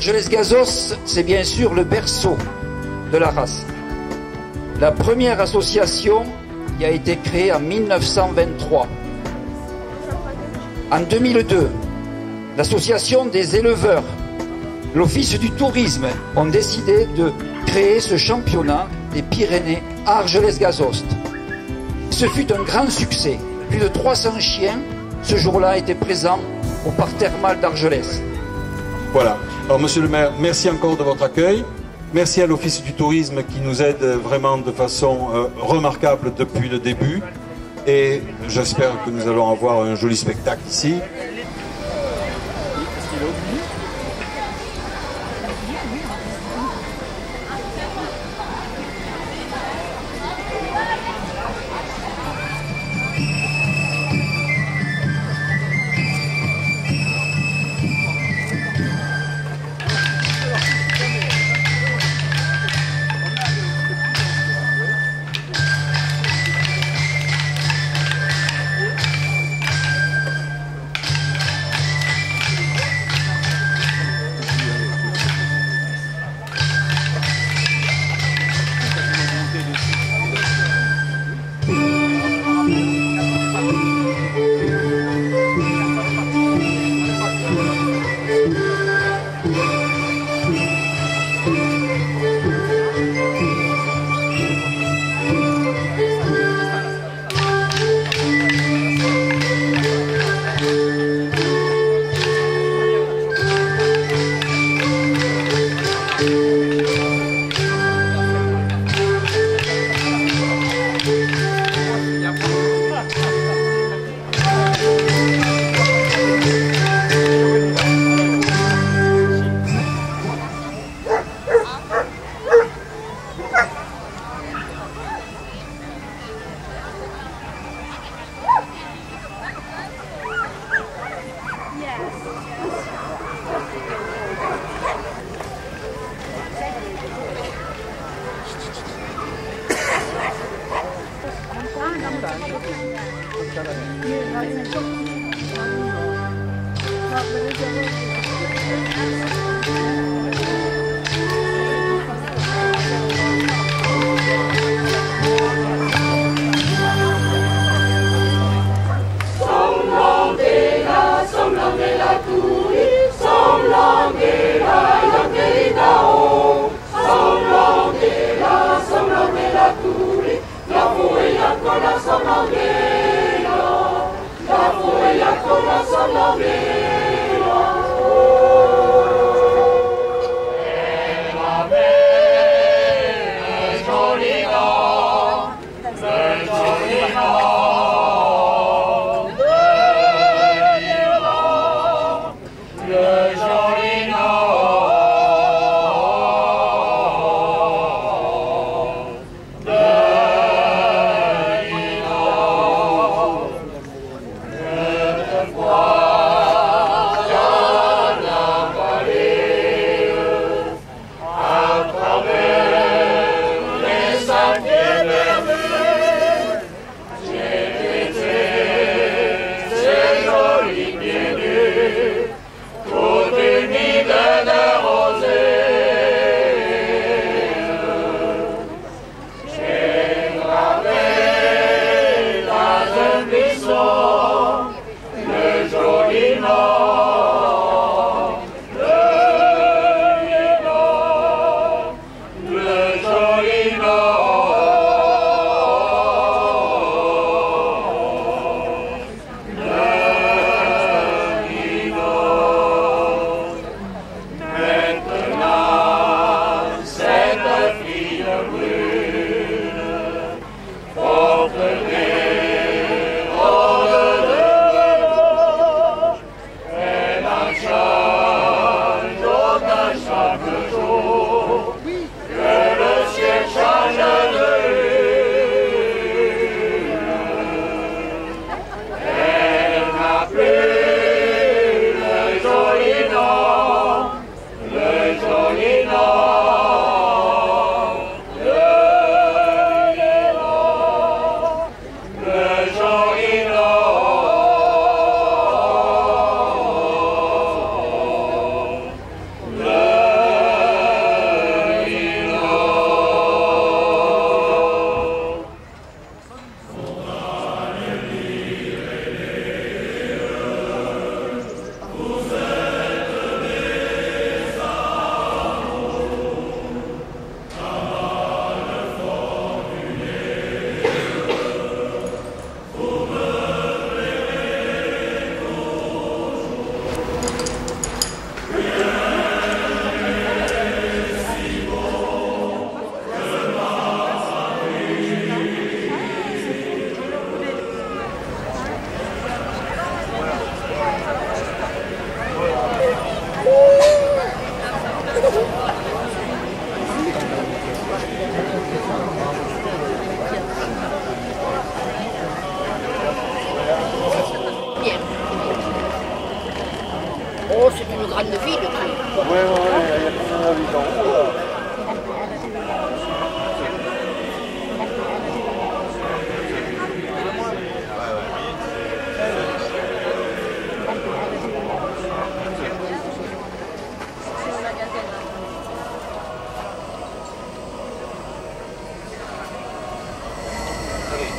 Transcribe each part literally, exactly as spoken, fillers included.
Argelès-Gazos, c'est bien sûr le berceau de la race. La première association y a été créée en mille neuf cent vingt-trois. En deux mille deux, l'association des éleveurs, l'Office du tourisme ont décidé de créer ce championnat des Pyrénées à Argelès-Gazost. Ce fut un grand succès. Plus de trois cents chiens, ce jour-là, étaient présents au parc thermal d'Argelès. Voilà. Alors, monsieur le maire, merci encore de votre accueil. Merci à l'Office du tourisme qui nous aide vraiment de façon euh, remarquable depuis le début. Et j'espère que nous allons avoir un joli spectacle ici.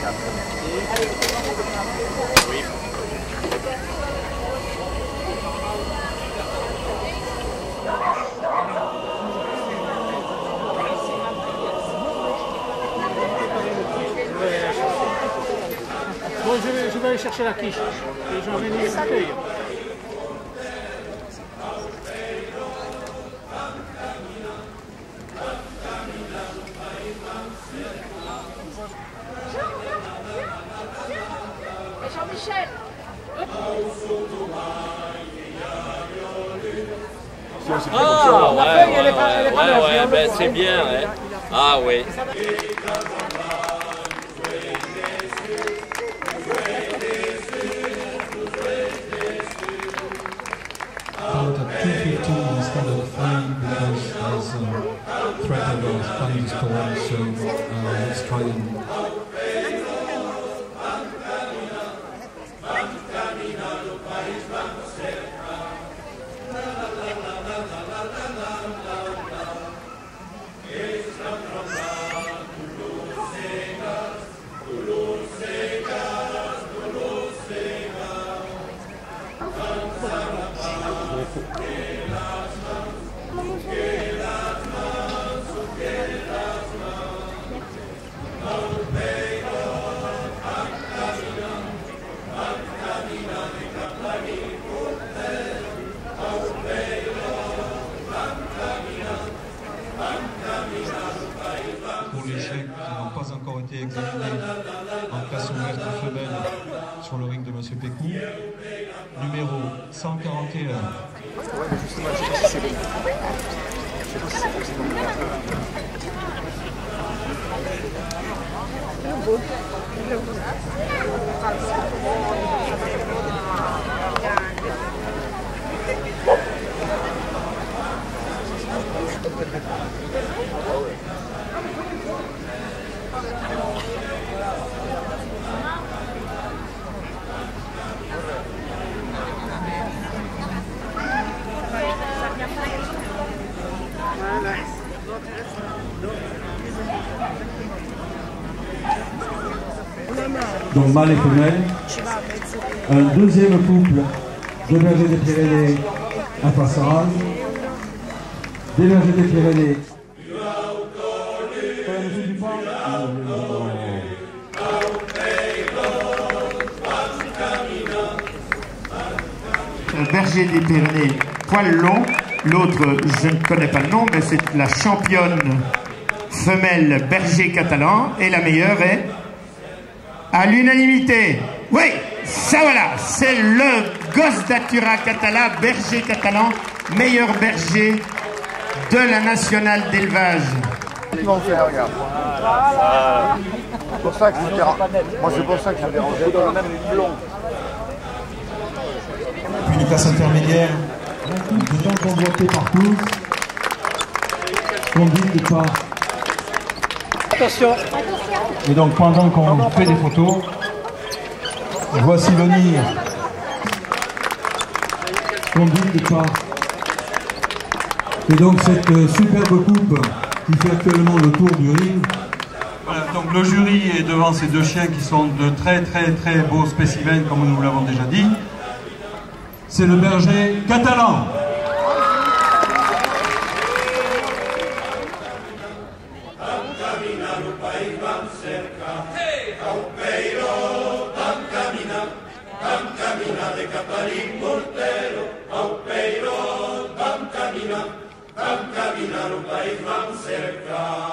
Bon, je vais, je vais aller chercher la quiche. Et j'en vais les bouteilles. Jean-Michel. Ah, ouais, ouais, ouais, ouais, ouais, ben c'est bien, ouais. Ah oui. Out at two fifteen instead of three because there's a threat of a thunderstorm, so uh, let's try and pour les chèques qui n'ont pas encore été examinés en classe ouverte femelle sur le ring de M. Pécou. Numéro cent quarante et un. Donc mâle et femelle. Un deuxième couple de bergers des Pyrénées à Passaran. Des bergers des Pyrénées. Un berger des Pyrénées poil long. L'autre, je ne connais pas le nom, mais c'est la championne femelle berger catalan. Et la meilleure est à l'unanimité. Oui, ça voilà, c'est le gosse d'Atura Catala, berger catalan, meilleur berger de la nationale d'élevage. Ils vont faire, regarde. Voilà. C'est pour ça que je dérange. Moi, c'est pour ça que je dérange. Puis une classe intermédiaire, de temps convoité par tous, conduite par... Attention. Et donc pendant qu'on fait des photos, voici venir, conduite par... Et donc cette euh, superbe coupe qui fait actuellement le tour du ring. Voilà, donc le jury est devant ces deux chiens qui sont de très très très beaux spécimens comme nous vous l'avons déjà dit. C'est le berger catalan. Vam caminar un país vam cercar.